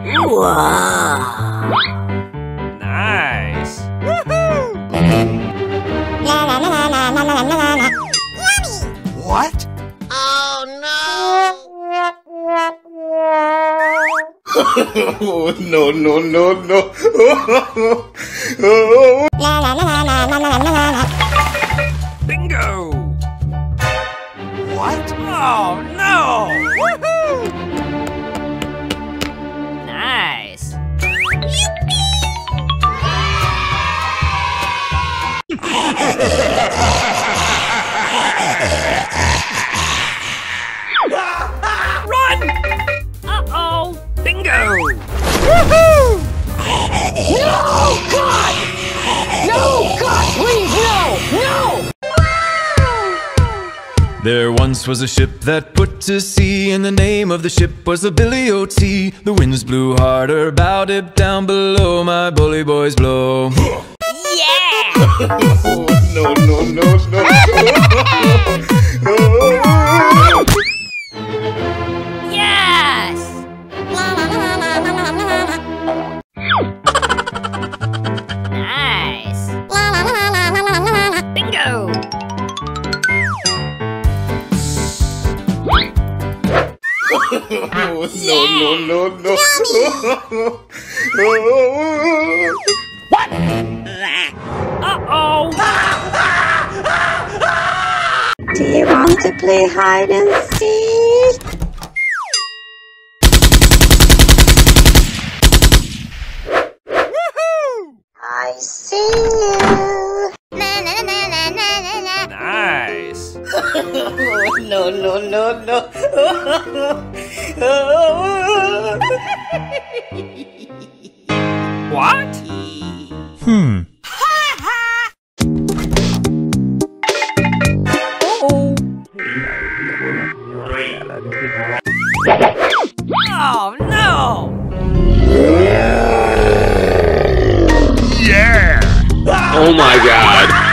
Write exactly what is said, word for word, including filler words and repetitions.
Wow. Nice. What? Oh no! No, no, no, no. Bingo! What? Oh no! Woohoo! Nice. Run! Uh-oh! Bingo! Woohoo! No! God! No! God, please, no! No! There once was a ship that put to sea, and the name of the ship was the Billy O T. The winds blew harder, bowed it down below, my bully boys blow. Yeah! No, no, no, no. Yes! Nice! Bingo! No, no, no, no. What? Uh-oh! Do you want to play hide and seek? I see you. Nice. No, no, no, no. What? Hmm. Oh no! Yeah! Oh my god!